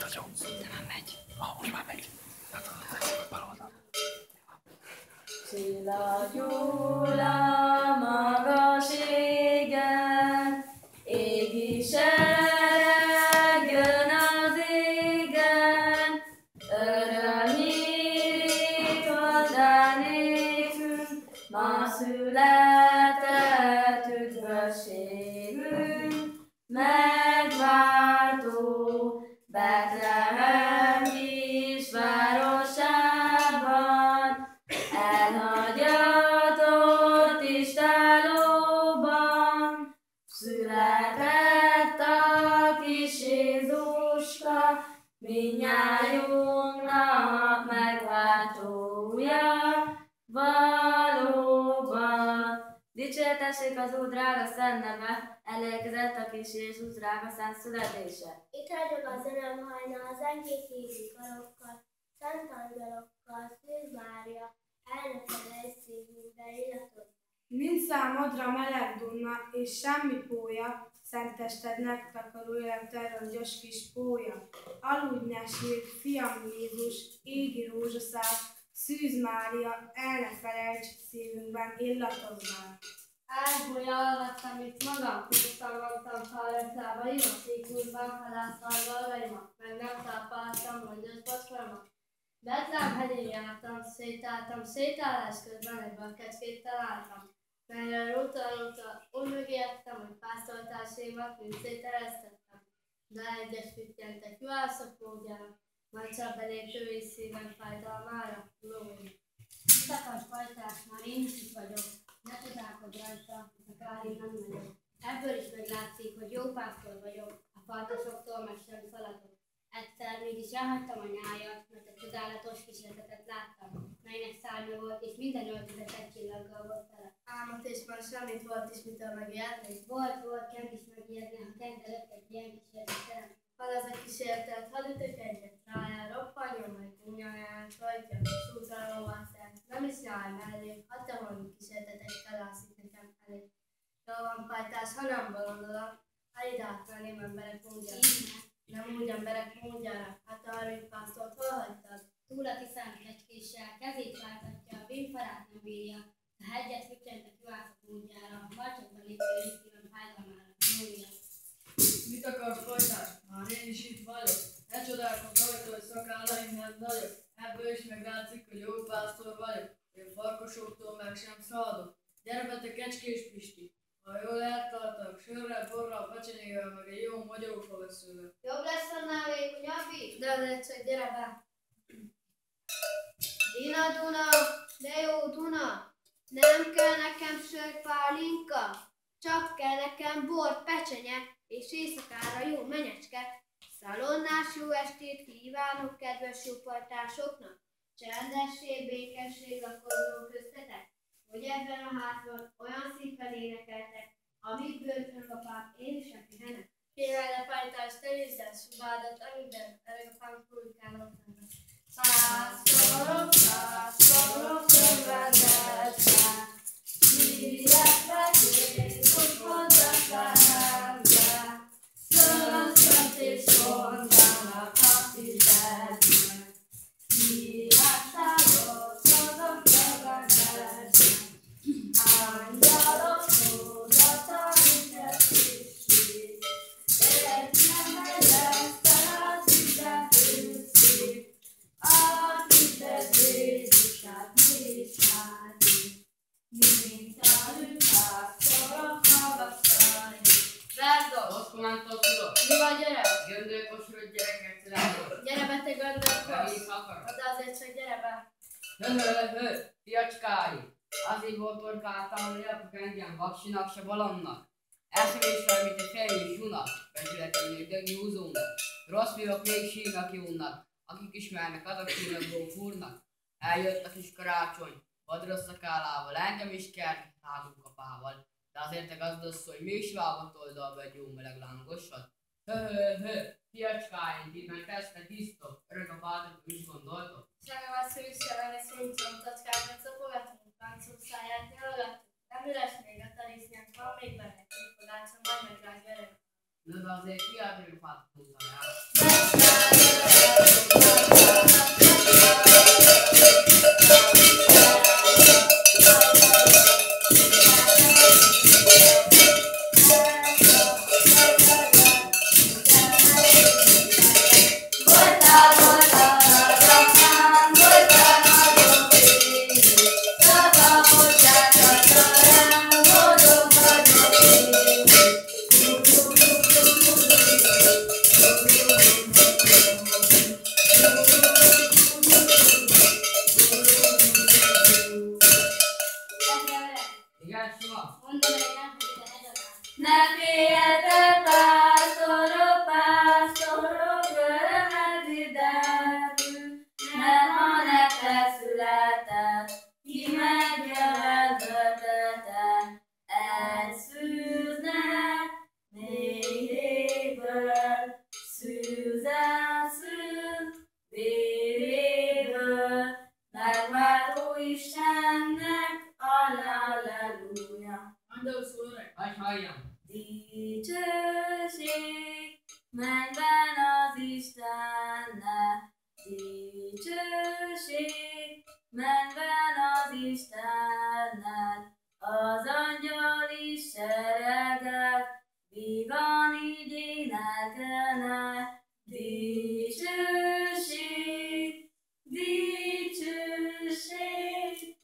vagyok. De már megy. Most már megy. Baloldal. Csillagul a magas égen, égi sereg jön az égen, örömhír hozzá nékünk, ma született üdvösségünk, megváltó Betlehem kisvárosában, elhagyatott istállóban, született a kis Jézuska, mindnyájunknak megváltója valóban. Dicsértessék az Úr drága szent neve, elérkezett a kis Jézus drága szent születése. Itt ragyog az örömhajna az egész égi karokkal, szent angyalokkal, Szűz Mária, elnefelej szívünkbe illatott. Mind számodra meleg dunna, és semmi pólya, szent testednek takarulja te rongyos kis pólya. Aludj ne sír, fiam Jézus, égi rózsaszál, Szűz Mária, el ne felejts, szívünkben illatozzál. Ágyból alvattam, itt magam húztam, mondtam falretlábaim, a székútban halásztam dolgaimat, meg nem talpaltam, mondjad pocsolmat. Betlám hegyén jártam, sétálás közben egy bakkecskét találtam, melyről rúta, úgy megértem, hogy pásztortársémat mind széteresztettem. De egyes füttyentek juhászok módjára, majd csak belépő és szívem fájdalmára, lóni. Mit akarsz fajtás, már én is itt vagyok. Ne csodálkodj rajta, akár én nem megyek. Ebből is meglátszik, hogy jó pásztor vagyok, a farkasoktól meg sem szaladok. Egyszer mégis elhagytam a nyájat, mert egy csodálatos kísérletet láttam, melynek szárnya volt, és minden öltözet egy csillaggal volt tele. Álmodésban semmit volt is, mitől megijedni. Volt, kell is megijedni, ha kendelök egy ilyen kísérletet. Hal ez a kísértet, hadd ütök egyet, rájár roppanjon, majd gúnyaján sajtja, súzalommal szert. Nem is nyár mellé, hadd te holmi kísértetek felászik nekem elé. Jól van, pajtás, ha nem bolondolok, ha ide átveném emberek módjára. Nem úgy emberek módjára, hát a 30 pásztort hol hagytad? Túl a tisztán kecskéssel, kezét váltatja, a bűnfarát nem bírja. A hegyet füttyentek juhászok módjára, a marcsokban lépő szívem fájdalmára, múlja. Mit akarsz folytás? Már én is itt vagyok. Ne csodálkozz rajta, hogy szakállaimhez nagyok. Ebből is meglátszik, hogy jó pásztor vagyok. Én farkasoktól meg sem szaladok. Gyere be te Kecskés Pisti! Ha jól eltartak, sörrel, borral, pecsenyével, meg egy jó magyarófa veszővel. Jobb lesz annál vékonyabb is? De azért csak gyere be! Duna, de jó Duna, nem kell nekem sörpálinka, csak kell nekem bor, pecsenye, és éjszakára jó menyecske. Szalonnás jó estét kívánok kedves jópartásoknak, csendesség, békesség lakozzon köztetek, hogy ebben a házban olyan szépen énekeltek, amit börtönlapák én is pihenek. Kérlek a pajtás, terítsd el subádat, amiben elegapám fulkálnak meg. Pásztorok, örvendezve, szívják Jézus hozzak lelembe, szöszönt és mondanak a fizetnek. Hívásságot hozok örvendezve, angyalok hódata minden kicsit, nem megyesztel az ügyetőszik, akit Jézusát mi is látjuk, mint a lükpásztorok magasztalni. Rázdok! Oszkomántal tudok. Mi vagy gyere? Göndölkosról gyereket látok. Gyere be te göndörkös! Megint akarok. De azért csak gyere be! Hő, fiacskáim! Azért botorkáltam, hogy elpuk engem vaksinak se balonnak. Eszemésre, mint egy fejű sunak, becsületeinél dögi húzónak. Rossz fiúk még sírnak jónak, akik ismernek, azok sírnakból fúrnak. Eljött a kis karácsony, vadra szakálával, engem is kert hágunk kapával. De azért te gazdasszony, hogy mégis vágott oldalba egy jó meleg lángosat. Fiacskáim, ti meg teszte tisztok, örök a bátok, mit gondoltok? Sága szűzseleni szúncomtackákat szopogatunk, láncok száját nyalogatunk. Nem üres még a talisznyák, van még benne két fogácsa, majd megrágja. Na de azért kiállni a fát tudtam el. Igen, sima. Mondom, hogy nem tudod eldobálni. Ne féljetek, pásztorok, pásztorok, örömet idejük, mert ma nektek született, ki megjövetetek, egy szűznek, méhéből, szűzen szűz, véréből, megváltó Istennek, alleluja. Vagy halljam. Dicsőség mennyben az Istennek, dicsőség mennyben az Istennek, az angyali seregek vígan így énekelnek. Dicsőség, dicsőség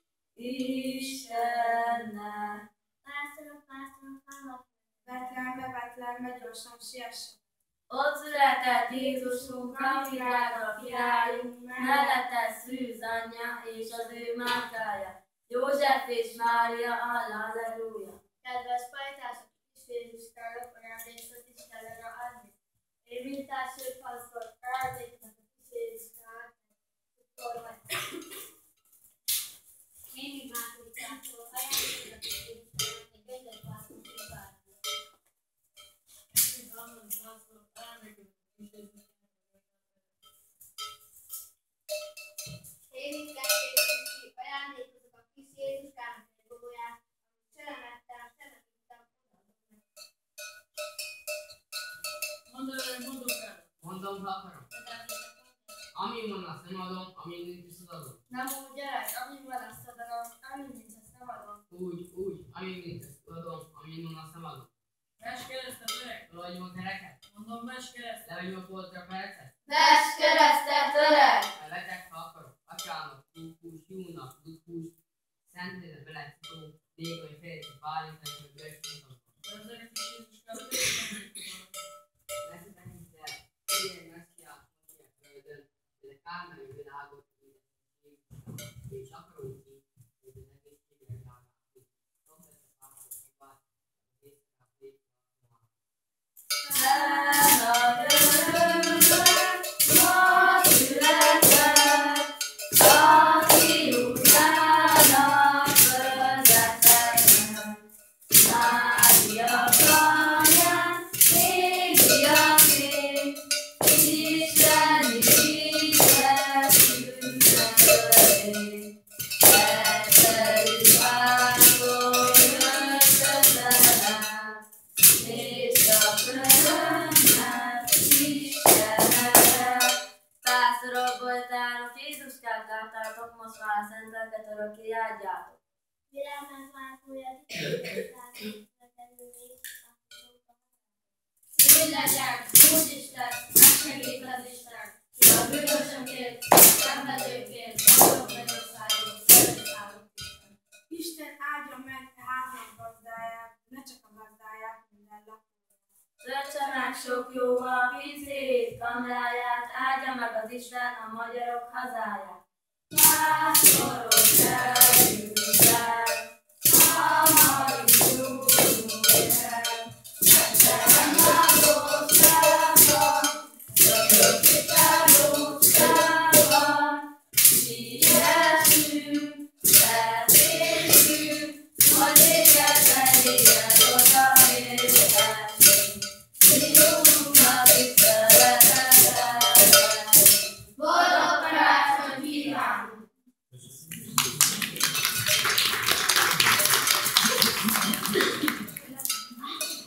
Istennek. Pásztorok, hallok. Betlehembe, gyorsan siessek. Ott született Jézusunk, a világra királyunk, mellette szűz anyja és az ő márkája, József és Mária, alleluja. Kedves pajtások, kis Jézuskának ajándékot is kellene adni. Én mint első pásztor ajándékot a kis Jézuskának, akkor vagy. Mindig másikától ajándékot a kis Jézuskának, egy egyet pásztor kívánni. Én itt kettős ajándékozok a kis Jézuskának egy golyóját, amit selemettem, selemítem, Mondom, ha akarom. Ami van, azt nem adom, ami nincs, azt adom. nem úgy gyerek, ami van azt adom, ami nincs azt nem adom. Úgy, ami nincs, azt adom, ami van, azt nem adom. Vess keresztet, öreg! Levagyom a tereket? Mondom, vess keresztet! Levagyom a polcra a perecet? Vess keresztet, öreg! Levetek, ha akarok. Atyának, hús, Júnak, hús, Szentlélek, beletszító, vékony, félretű, bálintány, hogy bőrcsúszom. Ezek a kis Jézuskának Leszetek is, de ilyen messziát, mondják földön, de kármenő világot, és akarom ki, hogy az egészségre rágálni. Szomszett a pártot, kibát, az éjszakát végigtartva. Jézuskát láttátok, most már a szent lelket örökké áldjátok. Világ megváltója, úgy legyen, úgy is lesz, megsegít az Isten, ki a bűnösökért, szenvedőkért, boldog megosszágok, szeretállok Isten. Isten áldja meg a háznak gazdáját, ne csak a gazdáját, minden lakóját. Töltse meg sok jóval pincét, kamráját, áldja meg az Isten a magyarok hazáját. Pásztorok, gyerünk,